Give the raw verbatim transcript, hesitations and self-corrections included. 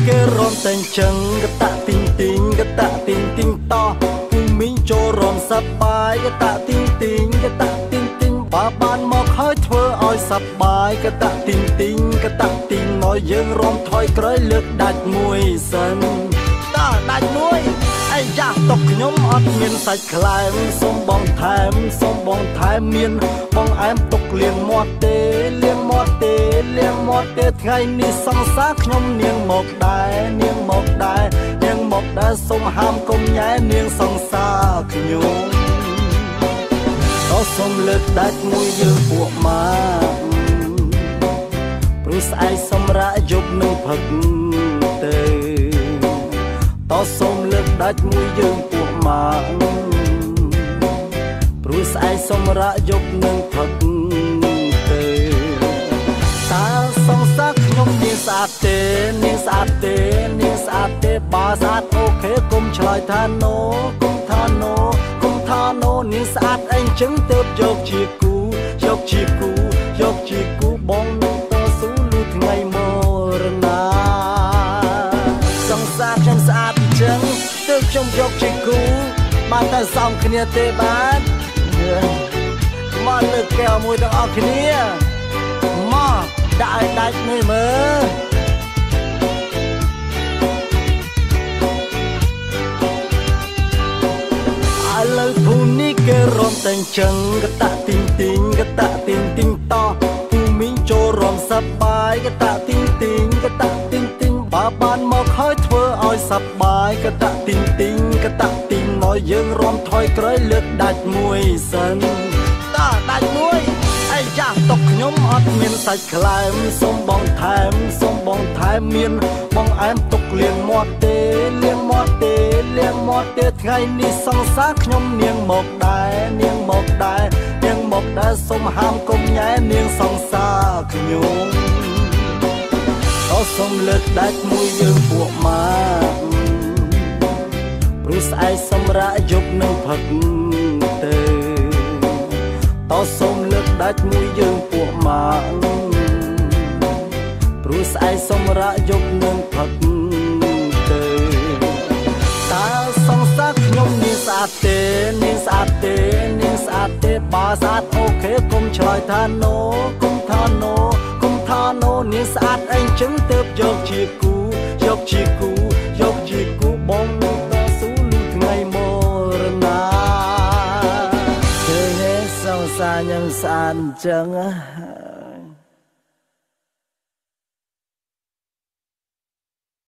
គេរំតែងចឹងកតាទីងទីងកតាទីងទីងតោះភូមិចូលរំសប្បាយកតាទីងទីងកតាទីងទីងបើបានមកហើយធ្វើឲ្យសប្បាយកតាទីងទីងកតាទីងឲ្យយើងរំថយក្រោយលើកដាច់មួយសិនតើដាច់មួយអាយ៉ាຕົកខ្ញុំអត់មានសាច់ខ្លែមសុំបងថែមសុំបងថែមមានបងអែមទុកលៀងមាត់ទេលៀងមាត់ទេលៀងមាត់ទេថ្ងៃនេះសង្សារខ្ញុំនាងមកដែរនាងមកដែរនាងមកដែរសុំហាមកុំញ៉ែនាងសង្សារខ្ញុំក៏សុំលើកដាច់មួយយើងពួកមកព្រោះស្អែកសម្រាប់យប់នឹងផឹកទេតោះសូមលើកដាច់មួយយើងពួកមកព្រោះស្អែកសម្រាប់យប់នឹងផឹកទេតើសង្សារខ្ញុំនាងស្អាតទេនាងស្អាតទេនាងស្អាតទេបើស្អាតអូខេកុំឆ្លើយថាណូកុំថាណូកុំថាណូនាងស្អាតអីចឹងទៅយកជាគូយកជាគូយកជាគូបងនឹងតស៊ូលុះថ្ងៃមរណាសង្សារខ្ញុំស្អាតចឹងទើបខ្ញុំយកជាគូបានតែសំគ្នាទេបាទមកលើកកែវមួយទាំងអស់គ្នាមកដាក់ឲ្យដាច់មួយមើលឥឡូវភូមិនេះគេរំតែងចឹងកតាទីងទីងកតាទីងទីងតោះភូមិចូលរំសប្បាយកតាទីងទីងកតាទីងទីងបើបានមកហើយធ្វើឲ្យសប្បាយកតាទីងទីងកតាទីងឲ្យយើងរំថយក្រោយលើកដាច់មួយសិនតើដាច់មួយអាយ៉ាຕົកខ្ញុំអត់មានសាច់ខ្លែមសុំបងថែមសុំបងថែមមានបងអែមទុកលៀងមាត់ទេលៀងមាត់ទេលៀងមាត់ទេថ្ងៃនេះសង្សារខ្ញុំនាងមកដែរនាងមកដែរនាងមកដែរសុំហាមកុំញ៉ែនាងសង្សារខ្ញុំក៏សុំលើកដាច់មួយយើងពួកមកព្រោះស្អែកសម្រាប់យប់នឹងផឹកទេតោះសុំលើកដាច់មួយយើងពួកមកព្រោះស្អែកសម្រាប់យប់នឹងផឹកទេតើសង្សារខ្ញុំនាងស្អាតទេនាងស្អាតទេនាងស្អាតទេបើស្អាតអូខេកុំឆ្លើយថាណូកុំថាណូកុំថាណូនាងស្អាតអីចឹងទើបយកជាគូយកជាគូយកជាគូបងនឹងតស៊ូលុះថ្ងៃមរណាឃើញទេសង្សារខ្ញុំស្អាតចឹង